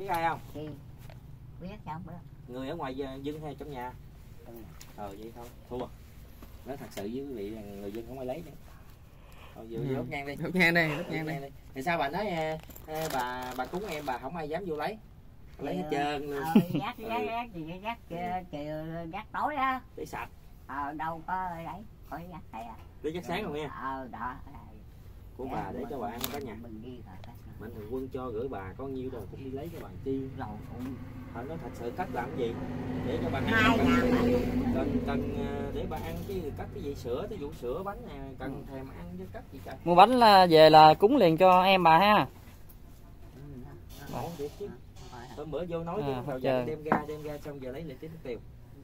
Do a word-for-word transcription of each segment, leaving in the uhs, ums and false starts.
Biết ai không? Chị biết sao biết. Người ở ngoài dân hay trong nhà? Ờ vậy thôi, thua. Nói thật sự với quý vị là người dân không ai lấy nữa. Thôi vô ừ. đốt nhang đi. Đốt nhang đi, đốt nhang đi. Thì sao bà nói bà bà cúng em bà không ai dám vô lấy. Lấy hết trơn luôn. Ờ, gác gác gác gì gác chiều gác tối á. Để sạch. Ờ đâu có đấy, có gác đây à. Để gác sáng không nha. Ờ đó. Của bà để cho bà ăn cả nhà. Mình đi rồi. Mạnh thường quân cho gửi bà có nhiêu rồi cũng đi lấy cho bà chi. Rồi cũng phải nói thật sự cắt làm cái gì để cho bà ăn. Hai cần cần để bà ăn chứ cắt cái gì sữa, ví dụ sữa bánh nè, cần thèm ăn chứ cắt gì trời. Mua bánh là về là cúng liền cho em bà ha. Ổn thiệt chứ. Hôm bữa vô nói à, chứ giờ đem ra đem ra xong giờ lấy lại tiếp tiền.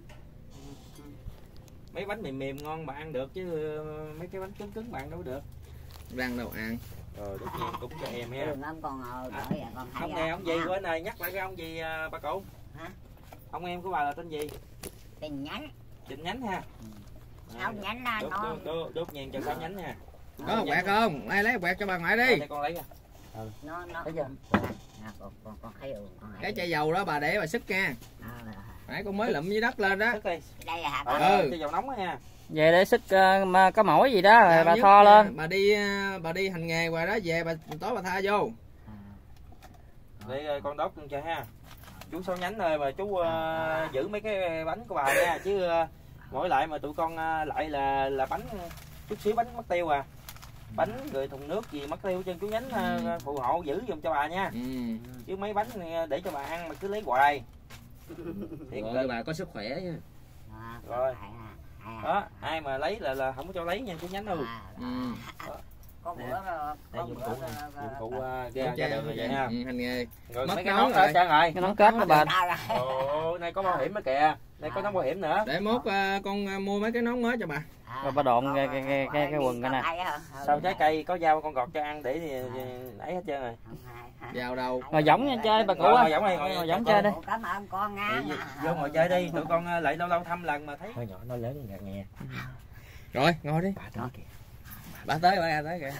Mấy bánh mềm mềm ngon bà ăn được chứ mấy cái bánh cứng cứng bạn đâu được. Răng đâu ăn. Rồi đốt nhang cúng cho em ha. Ông còn ngồi đợi à, còn thấy ông này ông gì bữa này nhắc lại cái ông gì bà cụ? Hả? Ông em của bà là tên gì? Trình Nhánh. Trình Nhánh ha. Sáu nhánh là đốt, nó đốt, đốt, đốt nhang cho sáu nhánh nha. Có một quẹt không? Ai lấy quẹt cho bà ngoại đi. Đây con lấy ra. Ừ. Nó nó thấy chưa? À, con con con thấy rồi. Cái chai dầu đó bà để bà sức nha. À, nãy con mới lụm dưới đất lên đó. Sức đi. Đây là hả? Ừ. Cái dầu nóng đó nha. Về để sức uh, có mỏi gì đó rồi bà tho lên. Bà đi bà đi hành nghề ngoài đó về bà tối bà tha vô. Để con đốt luôn cho ha. Chú sáu nhánh ơi mà chú uh, giữ mấy cái bánh của bà nha chứ uh, mỗi lại mà tụi con uh, lại là là bánh chút xíu bánh mất tiêu à. Bánh rồi thùng nước gì mất tiêu trên chú nhánh ừ. uh, phụ hộ giữ giùm cho bà nha. Ừ. Chứ mấy bánh để cho bà ăn mà cứ lấy hoài. Thiệt rồi bà có sức khỏe nha. À, rồi. Đó, ai mà lấy là là không có cho lấy nha chú nhánh đâu. Ừ. Có bữa có dụng bữa cụ dụng cụ ra ra đường rồi vậy ha. Ừ, hành nghề. Rồi mất mấy cái nón rồi. Cái nón kết đó bà. Ồ, này có bảo hiểm nữa kìa. Đây có nón bảo hiểm nữa. Để mốt uh, con uh, mua mấy cái nón mới cho bà. Rồi bà độn cái cái cái cái, cái quần cái nè. Sau trái cây có dao con gọt cho ăn để thì ấy hết trơn rồi. Vào đâu. Ngồi giống nha chơi bà cụ ơi. ơi. Ngồi giống đi, ngồi giống chơi đi. Cảm ơn con nha. Vô ngồi chơi đi, tụi con lại lâu lâu thăm lần mà thấy. Hơi nhỏ nó lớn ngạc nghe. Rồi, ngồi đi. Bà tới kìa. Bà tới, bà ra tới kìa.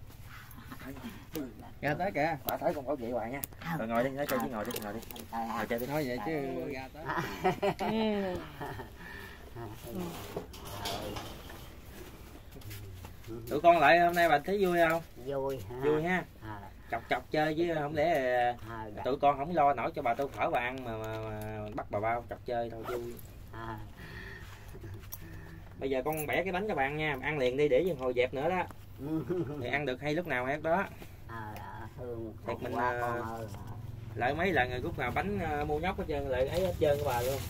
Ra tới kìa. Bà thấy con bảo vệ hoài nha. Rồi ngồi đi, nói chơi chứ ngồi đi, ngồi đi. Ngồi chơi đi. Nói vậy chứ ra tới. Tụi con lại hôm nay bà thấy vui không? Vui. Vui ha. Chọc chọc chơi chứ không lẽ tụi con không lo nổi cho bà tô phở bà ăn mà, mà, mà bắt bà bao chọc chơi thôi vui. Bây giờ con bẻ cái bánh cho bạn nha, ăn liền đi để hồi dẹp nữa đó. Thì ăn được hay lúc nào hay lúc đó. Thiệt mình lại mấy lần rồi lúc nào bánh mua nhóc hết trơn lại ấy hết trơn của bà luôn.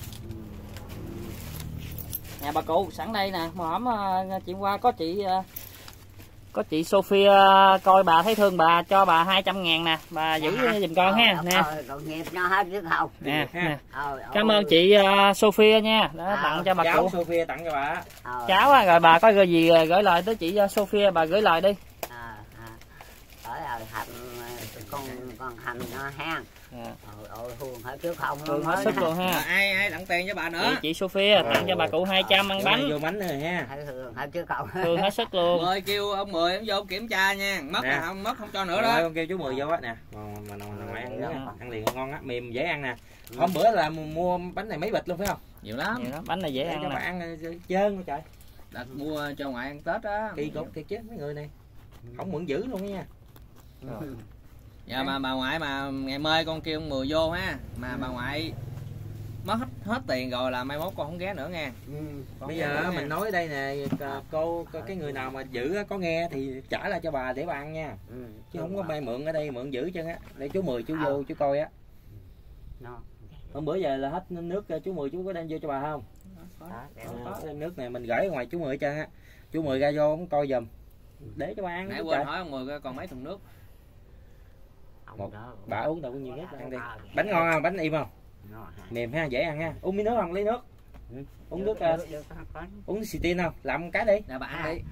Nhà bà cụ sẵn đây nè, mà hổm chị qua có chị có chị Sophia coi bà thấy thương bà cho bà hai trăm ngàn nè, bà giữ giùm con ha nè. Nghiệp nó hết chứ không. Nè, nè. Cảm ơn chị uh, Sophia nha, đã tặng cho bà cháu cụ. Sophia tặng cho bà. Cháu á, rồi bà có cái gì gửi lời tới chị Sophia, bà gửi lời đi. À, à. Rồi hầm con con hầm nó ha. À. Ôi Hương hết trước không Hương hết sức luôn ha. Ai ai tặng tiền cho bà nữa? Chị, chị Sophia tặng cho bà cụ hai trăm ăn bánh. Vô bánh rồi ha. Hương hết trước không. Hương hết sức luôn. Mời kêu ông Mười ông vô kiểm tra nha. Mất là không mất không cho nữa đó. Con kêu chú Mười vô á nè. Mà mà ngoài ăn nữa, ăn liền ngon á, mềm dễ ăn nè. Hôm bữa là mua bánh này mấy bịch luôn phải không? Nhiều lắm. Nhiều lắm. Bánh này dễ để ăn cho nè. bà ăn trơn luôn trời. Đặt mua cho ngoại ăn Tết á. Kỳ cục thiệt chứ mấy người này. Không mượn giữ luôn nha. Dạ mà bà ngoại mà ngày mai con kêu ông Mười vô ha, mà bà ngoại mất hết, hết tiền rồi là mai mốt con không ghé nữa nha. Ừ. Bây giờ mình nói đây nè, cô cái người nào mà giữ có nghe thì trả lại cho bà để bà ăn nha. Ừ. Chứ không có may mượn ở đây mượn giữ chân á. Để chú Mười chú vô chú coi á. Hôm bữa giờ là hết nước chú Mười chú có đem vô cho bà không? Đó, nước này mình gửi ở ngoài chú Mười cho ha. Chú Mười ra vô ông coi giùm. Để cho bà ăn. Nãy quên hỏi ông Mười còn mấy thùng nước. Một, bà uống đâu có nhiều nước ăn đi. Bánh ngon không? Bánh im không? Mềm ha, dễ ăn ha. Uống miếng nước không? Lấy nước. Ừ. Uống nước uh, uống xì tin không? Làm một cái đi. Nè bà ăn đi.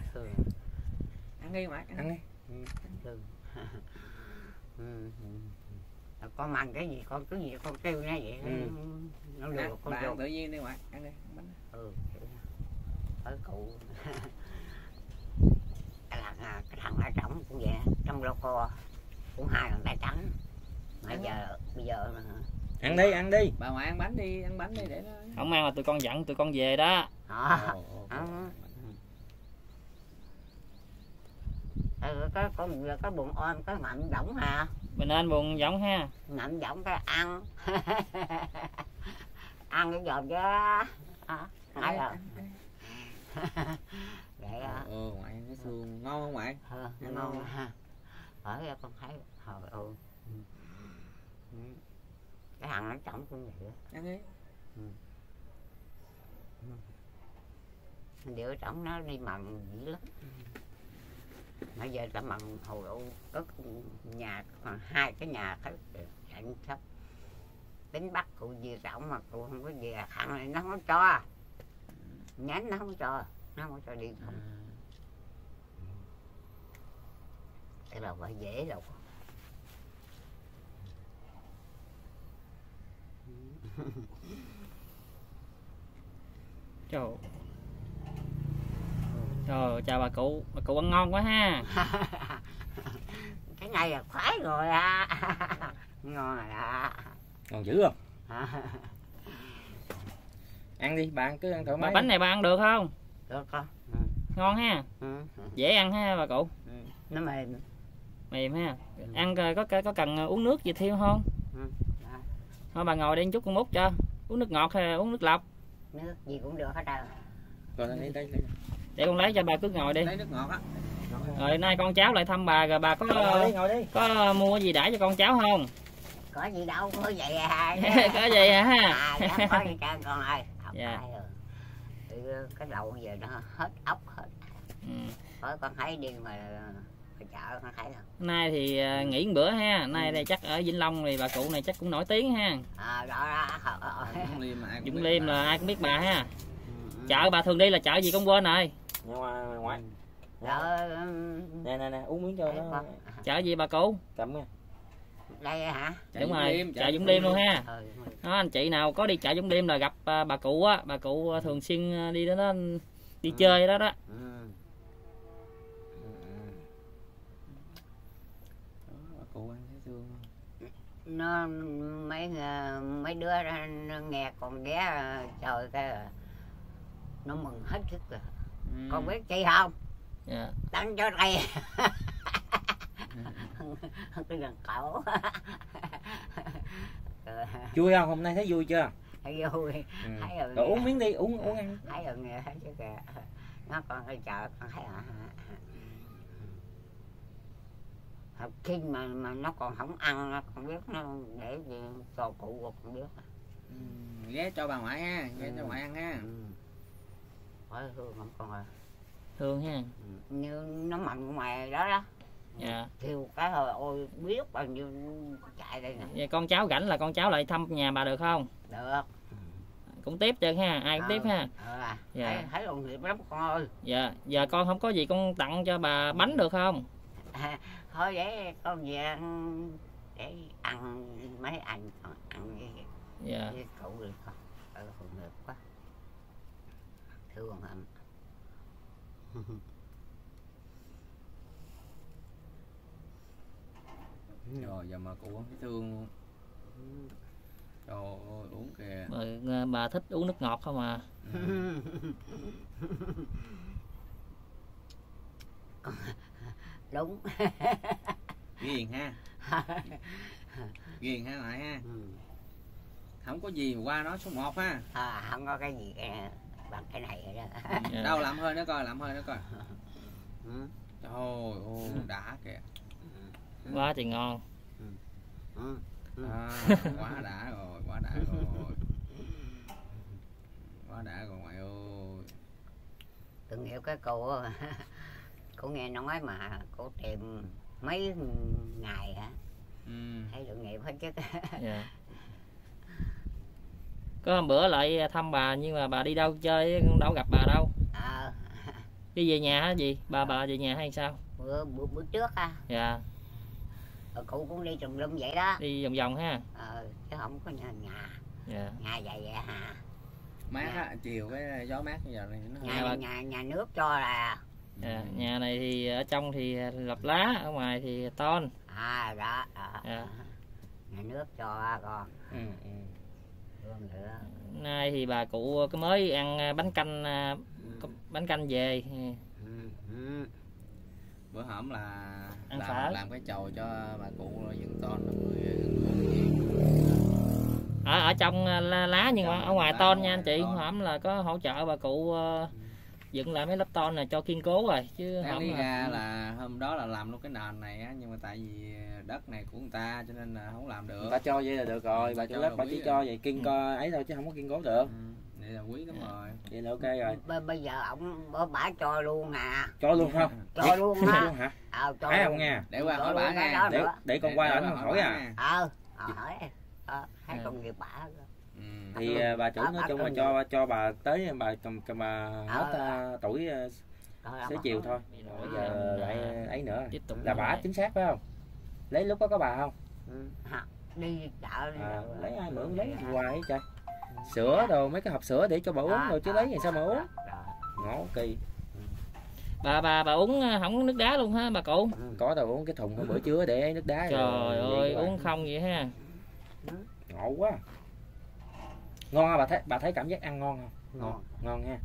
Ăn đi mà. Ăn đi. Con mặn cái gì con cứ gì con kêu nha vậy. Ừ. Nó được con ăn tự nhiên đi ngoại. Ăn đi. Bánh. Ừ. Ở cụ. Cái thằng cái thằng ở trỏng cũng vậy, trong lô co cũng hai thằng tay trắng. Bây giờ bây giờ ăn đi ăn đi. Bà ngoại ăn bánh đi, ăn bánh đi để nó. Không ăn là tụi con dặn tụi con về đó. Đó. Có có có bụng ôm có ngậm võng hà. Mình nên buồn giống ha. Ngậm võng cái ăn. Ăn cái giò chứ. Ăn rồi. Vậy á. Ừ, ngoại ăn cái xương ngon không ngoại? Ờ, ngon ha. Ở đây con thấy hồi ừ. Cái thằng nó trỏng cũng vậy. Ăn đi. Ừ. Điều trỏng nó đi mần dữ lắm. Bây giờ ta mần hồi đâu có nhà còn hai cái nhà thấy hạnh sắp tính bắt cụ về trỏng mà cụ không có về thằng này nó không cho, nhánh nó không cho, nó không cho đi không. Cái đầu phải dễ đâu. Trời. Trời, chào bà cụ, bà cụ ăn ngon quá ha. Cái này là khoái rồi á. Ngon rồi á. Ngon dữ không? Ăn đi, bạn cứ ăn thoải mái. Bánh này bà ăn được không? Được con. Ừ. Ngon ha. Ừ. Dễ ăn ha bà cụ. Ừ. Nó mềm. Mềm ha. Ăn có có cần uống nước gì thêm không? Ừ. Thôi bà ngồi đi một chút con múc cho. Uống nước ngọt hay uống nước lọc? Nước gì cũng được hết trơn. Rồi đây đây đây. Để con lấy cho bà cứ ngồi đi. Lấy nước ngọt á. Rồi nay con cháu lại thăm bà rồi bà có Ngồi đi, ngồi đi. có mua gì đãi cho con cháu không? Có gì đâu, có vậy à. Có gì à ha. À, dạ, có gì trơn con ơi. Học Dạ. Rồi. Cái đầu giờ nó hết ốc hết. Ừ. Có con thấy đi mà ở chợ con thấy không? Nay thì uh, nghỉ một bữa ha. Nay đây chắc ở Vĩnh Long thì bà cụ này chắc cũng nổi tiếng ha. À, đó đó. Dũng Liêm, ai cũng Dũng biết Liêm bà. là ai cũng biết bà ha. Ừ. Chợ bà thường đi là chợ gì con quên rồi. Nhưng mà ngoại. Chợ Nè nè nè, uống miếng cho nó. Chợ gì bà cụ? Cầm nha. đây hả? Chợ Đúng Dũng rồi, Liêm, chợ Dũng Liêm luôn ha. Ừ. Đó, anh chị nào có đi chợ Dũng Liêm là gặp uh, bà cụ á, bà cụ thường xuyên đi đó, đó đi ừ. chơi đó đó. Ừ. Bà cụ ăn thấy thương không? Nó mấy mấy đứa nó nghe con ghé trời cái nó mừng hết sức rồi. Ừ. Con biết chi không? Dạ. Tặng cho đây. Cái gần cậu. Vui không? Hôm nay thấy vui chưa? Thấy vui. Ừ. Thấy rồi. Rồi uống miếng đi, uống uống ăn. Thấy rồi nghe thấy chứ kìa. Nó còn ở chợ con thấy hả? Khi mà mà nó còn không ăn con biết nó để cho cụ con biết. Ừ. Ghé cho bà ngoại ha, ghé ừ. cho ngoại ăn ha. Ừ. Phải thương không con ơi. Thương ha. Ừ. Như nó mặn ngoài đó đó. Dạ. Thiêu cái hồi ôi biết bao nhiêu chạy đây nè. Vậy con cháu rảnh là con cháu lại thăm nhà bà được không? Được. Cũng tiếp chứ ha, ai cũng ờ, tiếp ha. Ờ à. Dạ. Thấy, thấy còn nghiệp lắm con ơi. Dạ, giờ con không có gì con tặng cho bà bánh được không? À, thôi để con về ăn để ăn mấy anh con ăn với, Dạ. với cậu đi con. Ở còn nghiệp quá. Thương hẳn. Rồi giờ mà cụ không thấy thương luôn. Trời ơi uống kìa. Bà, bà thích uống nước ngọt không à? Đúng. Ghiền ha. Ghiền ha ngoại ha. Ừ. Không có gì mà qua nói số một ha. À, không có cái gì cái, bằng cái này rồi đó. Ừ. Đâu làm hơi nó coi, làm hơi nó coi. Ừ. Trời ơi, đã kìa. Quá thì ngon. Ừ. À, quá đã rồi, quá đã rồi. Quá đã rồi ngoại ơi. Từng hiểu cái cô cô nghe nói mà cô tìm mấy ngày hả? Ừ. Thấy được nghiệp hết chứ. Dạ. Có một bữa lại thăm bà nhưng mà bà đi đâu chơi đâu gặp bà đâu. Ờ. Đi về nhà hả gì? Bà bà về nhà hay sao? Bữa bữa, bữa trước á. Dạ. Ờ, cụ cũng đi trùm lum vậy đó. Đi vòng vòng ha. Ờ, chứ không có nhà nhà. Dạ. Nhà vậy vậy hả? Mát á, chiều cái gió mát bây giờ này nó Nhà, bà... nhà nhà nước cho là. Dạ. Nhà này thì ở trong thì lợp lá, ở ngoài thì ton. À đó. À. Dạ. nhà nước cho con. Ừ, ừ. Nữa. Nay thì bà cụ có mới ăn bánh canh Ừ. bánh canh về. Ừ. Ừ. Bữa hổm là Ăn làm, phở. làm cái chầu cho bà cụ dựng ton rồi người ở ở trong lá, lá nhưng mà ở ngoài lá, tôn ở nha ngoài anh chị. tôn. Hổm là có hỗ trợ bà cụ uh, dựng lại mấy lớp tôn này cho kiên cố rồi chứ đáng hổm lý là ra là hôm đó là làm luôn cái nền này á, nhưng mà tại vì đất này của người ta cho nên là không làm được. Bà cho vậy là được rồi, bà Bà chủ cho đất là bà quý chỉ rồi. cho vậy kiên Ừ. co ấy thôi chứ không có kiên cố được. Ừ, vậy là quý lắm rồi. Vậy là ok rồi. B bây giờ ông bố bả cho luôn à. Cho luôn không? Cho luôn Cho á. luôn hả? Ờ, cho Thấy luôn. không nha? Để qua Cho hỏi luôn bả cái nha. đó Để nữa. để con qua Để ảnh qua hỏi bả à. nha. Ờ, hỏi ờ, thấy Ừ. công việc bả. Ừ. Thì à, bà chủ Bả- nói bả chung là cần cho cho bà tới bà cầm cầm bà hết Ờ. à, tuổi à, Rồi, xế ông chiều hỏi. thôi. Bây giờ lại ấy nữa. tiếp tục Là bả chính xác phải không? Lấy lúc đó có bà không? Ừ. hả, đi chợ đi À, đâu. lấy ai mượn lấy hoài trời. Sữa đồ mấy cái hộp sữa để cho bà uống Đó, rồi chứ đó, lấy gì sao mà uống. đó, đó. Ngộ kỳ. bà bà bà uống không có nước đá luôn ha bà cụ. Ừ. Có tao uống cái thùng hôm bữa chứa để nước đá. Trời rồi ơi vậy quá. uống không vậy ha. Ngộ quá. Ngon, bà thấy bà thấy cảm giác ăn ngon không? Ngon. Ngon ha.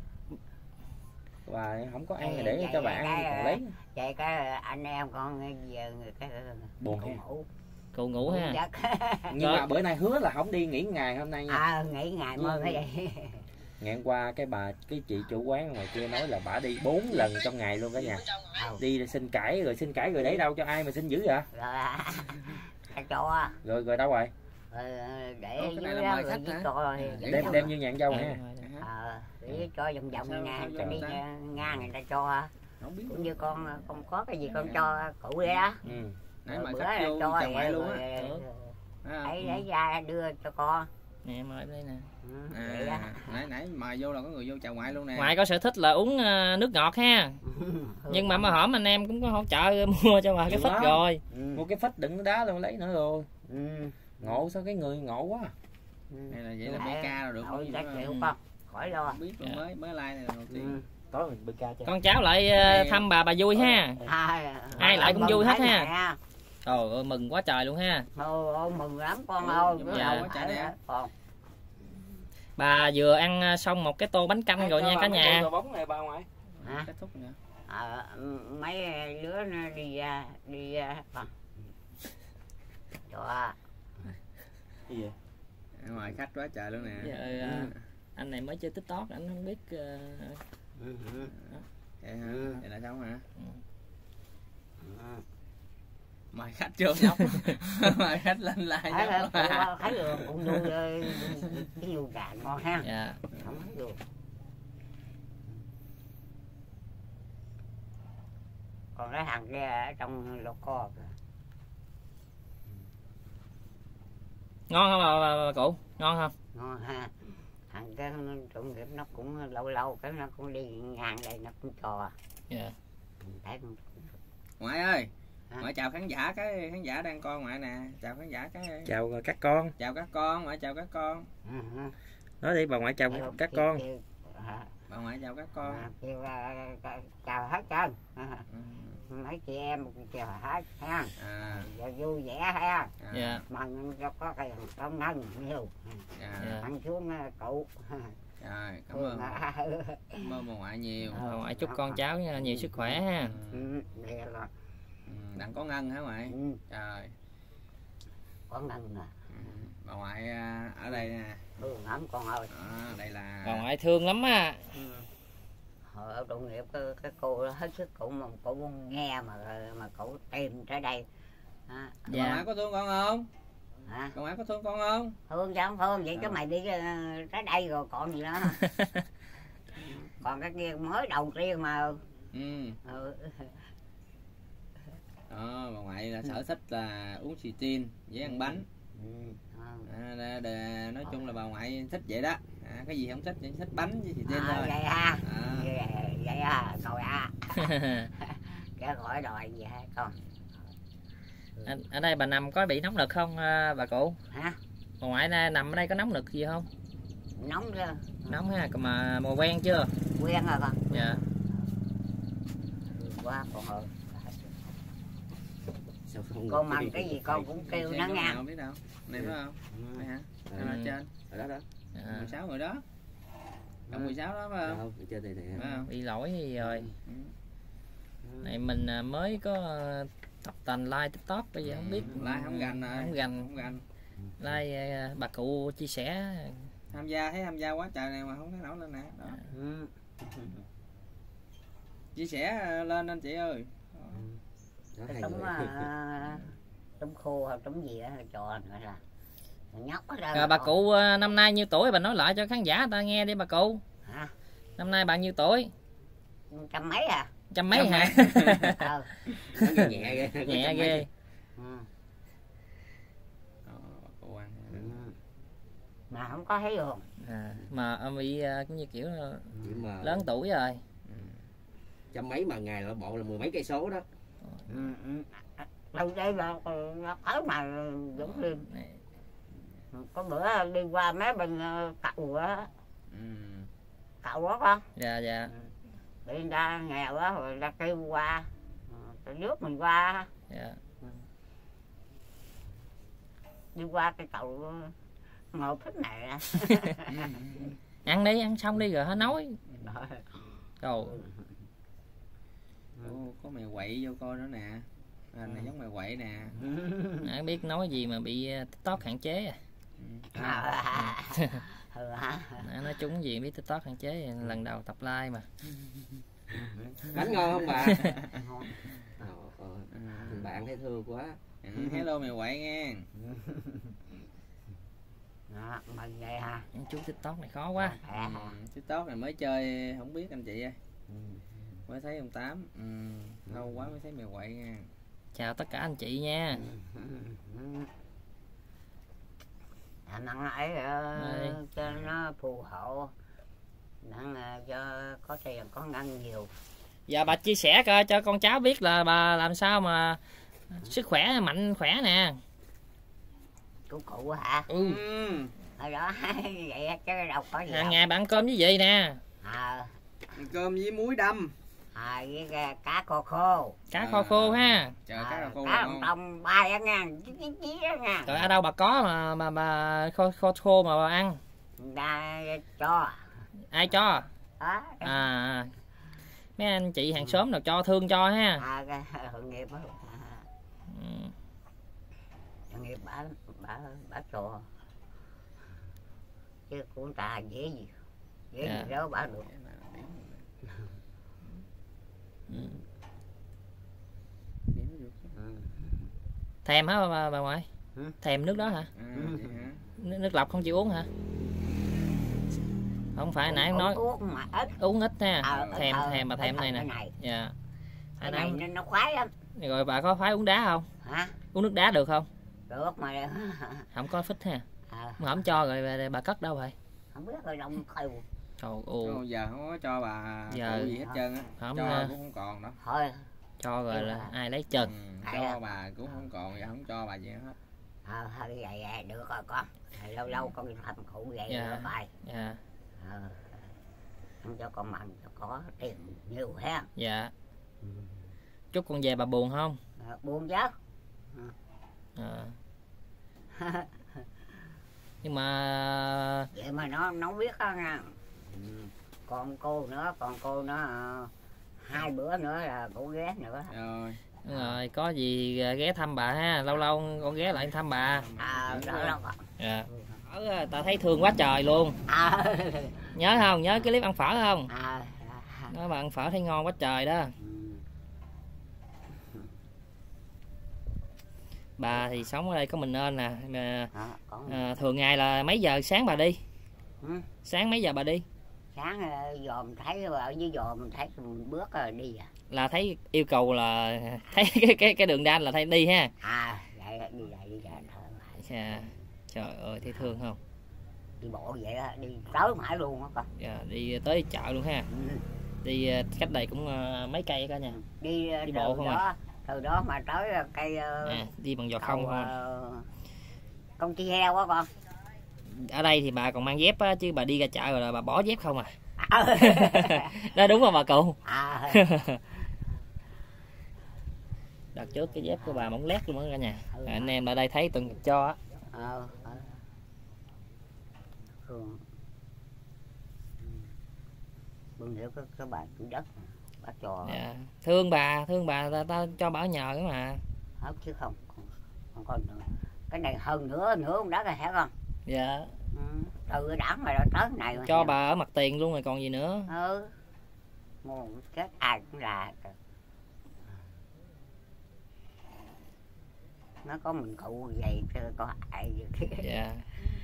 Bà không có ăn Ê, thì để vậy cho bà vậy ăn cái- còn lấy. Vậy cái anh em con giờ người cái Buồn cũng ha. ngủ. Cụ ngủ ha. Giấc. Nhưng mà bữa nay hứa là không đi nghỉ ngày hôm nay nha. À, nghỉ ngày mơ cái vậy. Ngày hôm qua cái bà cái chị chủ quán ngoài kia nói là bà đi bốn lần trong ngày luôn cả nhà. Ừ. Đi xin cãi rồi xin cãi rồi để đâu cho ai mà xin dữ vậy? Rồi à, cái cho Rồi rồi đâu rồi? rồi, để Ủa, cái dưới này là đó mời rồi khách với hả? cho Vậy Đem sao? đem như nhạn dâu Ừ. ha. ờ để cho vòng vòng Sao- nè sao cho cho đi ta? ngang người ta cho Không biết. cũng như con con có cái gì con cho cụ vậy đó. Ừ. Nãy Rồi mời bữa khách vô cho chào ngoại vậy luôn rồi á. Ừ. Thấy không? ấy lấy ra đưa cho con. Nè mời đây nè. Ừ, vậy À, đó. nãy nãy mời vô là có người vô chào ngoại luôn nè. Ngoại có sở thích là uống ờ, nước ngọt ha. Nhưng mà mà hổm anh em cũng có hỗ trợ mua cho bà cái Nhiều phích lắm. rồi. Ừ. Mua cái phích đựng đá luôn lấy nữa rồi. Ừ. Ngộ sao cái người ngộ quá. Ừ. Hay là vậy là bê ca rồi được Thôi, không? chắc Không chịu con khỏi lo. biết rồi, Dạ. mới mới like này là đầu tiên. Ừ. Tối mình bê ca cho. Con cháu lại ờ, thăm bà bà vui ha. Ai, Ai lại cũng mừng vui hết thấy ha. mẹ. Trời ơi mừng quá trời luôn ha. Ôi, ôi, mừng lắm con Ừ, ơi. nhưng Bữa mà đầu quá trời phải nè. con. Bà vừa ăn xong một cái tô bánh canh rồi nha cả nhà. Rồi bóng này bà ngoại. Hả? Kết thúc nữa. Ờ, mấy đứa nó đi ra đi ra con. Cho Cái gì? Ở ngoài khách quá trời luôn nè. Giờ, ờ, anh này mới chơi TikTok anh không biết ờ, ừ, ừ, Vậy hả? Ừ. Vậy là xong hả? ừ. Mời khách vô nhóc. Mời khách lên like Thấy nhóc. là thấy được cũng nuôi cái nhiều gà ngon ha. dạ. Không thấy được. Còn cái thằng kia ở trong lò co kìa. Ngon không bà, bà, bà cụ? Ngon không? Ngon ha. Thằng cái trộm nghiệp nó cũng lâu lâu cái nó cũng đi ngang đây nó cũng cho. Dạ. Thấy cũng Ngoại ơi. Hả? Ngoại chào khán giả cái khán giả đang coi ngoại nè. Chào khán giả cái. Chào các con. Chào các con, ngoại chào các con. ừ, ừ. Nói đi bà ngoại chào Kêu- các kêu- con. kêu- hả? Bà ngoại chào các con. À, kêu à, à, chào hết trơn. À, Ừ. mấy chị em chào hết ha. À, Giờ vui vẻ ha. à, Dạ. Mừng cho có cái công nâng nhiều. dạ. Dạ. Ăn xuống à, cụ. Rồi, cảm Thương ơn. à. Cảm ơn bà ngoại nhiều. Ờ. Bà ngoại chúc con cháu nha, nhiều sức khỏe ha. Ừ. Ừ, đây là Ừ, đặng có ngân hả ngoại? ừ, Trời. có nâng nè. Ừ. Bà ngoại à, ở đây nè. Thương lắm con ơi. Đó, đây là Bà ngoại thương lắm á. Ừ. Hồi ở đồng nghiệp cái, cái cô hết sức cụ mà cụ nghe mà mà cụ tìm tới đây. À, bà Dạ. ngoại có thương con không? hả? Bà ngoại có thương con không? Thương chứ không thương vậy chứ Ờ. mày đi ờ, tới đây rồi còn gì nữa. Còn cái kia mới đầu tiên mà. Ừ. Ừ. Đó, bà ngoại là sở thích là uống xì tin với ăn bánh. Ừ. ờ. À, đà, đà, nói chung là bà ngoại thích vậy đó. À, cái gì không thích, chỉ thích bánh với xì tin À, thôi. vậy ha. À. Vậy, vậy à, rồi à. Cái khỏi đòi gì hả con? ở, ở đây bà nằm có bị nóng nực không à, bà cụ? Hả? Bà ngoại na- nằm ở đây có nóng nực gì không? Nóng chưa? Nóng ha, mà mùa quen chưa? Quen rồi con. Dạ. Quá con ơi. Sao không Con mần cái gì con cũng kêu nó nha. Không biết đâu. Này phải không? Đây hả? Ừ. Ở trên. Ở đó đó. À. mười sáu người đó. Cộng mười sáu đó phải không? Đâu, ở trên đây nè. Phải không? Bị lỗi gì rồi. Ừ. Này mình mới có tập tành like TikTok bây giờ không biết. Like không gành rồi. Không gành. Không gành. Like bà cụ chia sẻ. Tham gia thấy tham gia quá trời này mà không thấy nổi lên nè. Đó. Ừ. Chia sẻ lên anh chị ơi. Đó, Cái hai tấm người. uh, tấm khô hay tấm gì đó trò nữa là nhóc ở đây. Rồi bà cụ năm nay nhiêu tuổi, bà nói lại cho khán giả người ta nghe đi bà cụ. Hả? Năm nay bạn nhiêu tuổi? Trăm mấy à? Trăm mấy hả? Ờ. Nó nhẹ ghê. Nhẹ ghê. Ừ. Ờ, cô ăn. Ừ. Mà không có thấy được. À, mà bị cũng như kiểu Nhưng mà lớn tuổi rồi. trăm mấy mà ngày là bộ là mười mấy cây số đó. Ừ. Ừ. Đâu đây là nó tới mà giống như có bữa đi qua mấy bên cậu á. Ừ. Cậu á con. Dạ dạ. Bị người ta nghèo á rồi người ta kêu qua. Rồi nước mình qua. Dạ. Đi qua cái cậu ngồi thích nè. Ăn đi, ăn xong đi rồi hả nói. Cầu. Ồ, có mày quậy vô coi nữa nè. Hình này giống mày quậy nè. Anh biết nói gì mà bị TikTok hạn chế à. À. Ừ hả? Nói chúng gì biết TikTok hạn chế, lần đầu tập like mà. Bánh ngon không bà? Ngon. Ờ, ờ. Thằng bạn thấy thương quá. Ừ, hello mày quậy nghe. Đó, mà vậy hả? Chú TikTok này khó quá. À, Ừ, TikTok này mới chơi không biết anh chị ơi. ừ. Mới thấy ông Tám. Ừ, lâu quá mới thấy mày quậy nha. Chào tất cả anh chị nha. Anh ăn ấy Đây. cho nó phù hộ. Nặng cho có tiền có ăn nhiều. Giờ bà chia sẻ coi cho con cháu biết là bà làm sao mà sức khỏe mạnh khỏe nè. Của cụ hả? Ừ. Ừ. Ở đó vậy chứ đâu có gì. Hàng đâu. ngày bạn ăn cơm với gì nè? À, Ăn cơm với muối đâm. à với cái cá kho khô. Cá kho khô ha. Trời cá À, là khô cá ngon. đồng bay á nha, chí chí chí đó nha. Rồi ở đâu bà có mà mà bà kho kho khô mà bà ăn? Người ta cho. Ai cho? Đó. À, mấy anh chị hàng xóm nào cho thương cho ha. À cái hội nghiệp đó. À, Ừ. hội nghiệp bả bả bả cho. Chứ của người ta dễ gì. Dễ Dạ. gì đó bả được. Ừ. Ừ. Thèm hả bà, bà ngoại? Ừ. Thèm nước đó hả? À, vậy hả? Nước, nước lọc không chịu uống hả? Không phải nãy em nói Uống mà ít. uống ít ha. Ờ, Thèm ờ, thèm bà thèm cái này nè. này. Dạ. Cái Anh này ăn nó khoái lắm. rồi bà có phải uống đá không? Hả? Uống nước đá được không? Được mà. Không có phích ha. À, Mà không cho rồi bà, bà cất đâu vậy? không biết rồi đông coi. Trời Ồ, ơi. giờ không có cho bà Giờ- cụ gì hết trơn á. Không, Cho à, cũng không còn đó. Thôi. cho rồi Kêu là bà. ai lấy chân. Ừ, Hay cho à. bà cũng không còn, giờ không cho bà gì hết. Ờ, thôi vậy, vậy được rồi con. Lâu lâu con đi thăm cụ vậy Dạ. nữa bài. Dạ. Ờ. Không cho con mặn cho có tiền nhiều ha. Dạ. Chúc con về bà buồn không? Ờ, buồn chứ. À. Nhưng mà Vậy mà nó nó biết đó nha. Còn cô nữa, còn cô nó ờ, hai bữa nữa là cô ghé nữa. Rồi. đúng rồi, có gì ghé thăm bà ha, lâu lâu con ghé lại thăm bà. À, đó đó con. Dạ. Ở ta thấy thương quá trời luôn. À, Nhớ không? Nhớ cái clip ăn phở không? à, à, Nói bà ăn phở thấy ngon quá trời đó. Bà thì sống ở đây có mình nên nè. Mà, à, con. à, thường ngày là mấy giờ sáng bà đi? Ừ. Sáng mấy giờ bà đi? Sáng ờ, dòm thấy ở dưới dòm thấy mình bước rồi đi à. Là thấy yêu cầu là thấy cái cái cái đường đan là thấy đi ha. À, vậy đi vậy đi vậy thôi. Dạ. Trời ơi thấy thương không? Đi bộ vậy đó, đi tới mãi luôn á con. Dạ, đi tới chợ luôn ha. Ừ. Đi ờ, cách đây cũng ờ, mấy cây cả nha. Đi, ờ, Đi từ bộ không đó, à? từ đó mà tới ờ, cây ờ, À, đi bằng giò cầu, không thôi. ờ, công ty heo á con. Ở đây thì bà còn mang dép á, chứ bà đi ra chợ rồi là bà bỏ dép không à. À, Đó đúng không bà cụ? à, Đợt Đợt trước cái dép của bà mỏng lét luôn đó cả nhà. À, anh em ở đây thấy tuần cho á. Ờ, ờ. Thường bưng rượu cái, cái bà chủ đất bà trò. Dạ. Thương bà, thương bà ta, ta cho bà nhờ cái mà. Không chứ không, không, không còn nữa. Cái này hơn nữa nữa ông đất rồi hả con? Dạ. Ừ, từ cái đảng mà tới cái này mà Cho hả? bà ở mặt tiền luôn rồi còn gì nữa. Ừ. Ngon chết ai cũng là. Nó có mình cụ vậy chứ có ai gì. Dạ.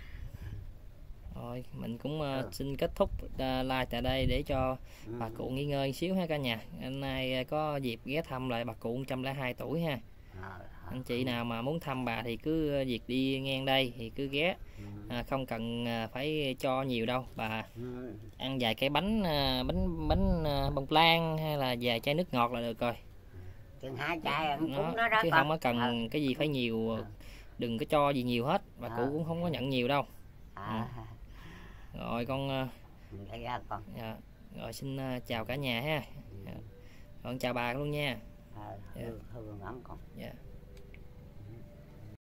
Rồi mình cũng uh, Ừ. xin kết thúc uh, like tại đây để cho Ừ. bà cụ nghỉ ngơi xíu ha cả nhà. Hôm nay uh, có dịp ghé thăm lại bà cụ một trăm lẻ hai tuổi ha. Ờ, Anh chị nào mà muốn thăm bà thì cứ uh, việc đi ngang đây thì cứ ghé. ừ. À, không cần uh, phải cho nhiều đâu. Bà Ừ. ăn vài cái bánh uh, bánh bánh uh, bông lan hay là vài chai nước ngọt là được rồi. Chừng hai chai ăn Nó, cúng nó đó chứ con. không có cần Ờ. cái gì phải nhiều. Ờ. Đừng có cho gì nhiều hết. Bà cụ Ờ. cũng không có nhận nhiều đâu. À, Rồi con uh, vậy ra con. dạ. Rồi xin uh, chào cả nhà ha. Dạ. Con chào bà luôn nha. Ờ, Dạ. hư hư lắm con. Dạ.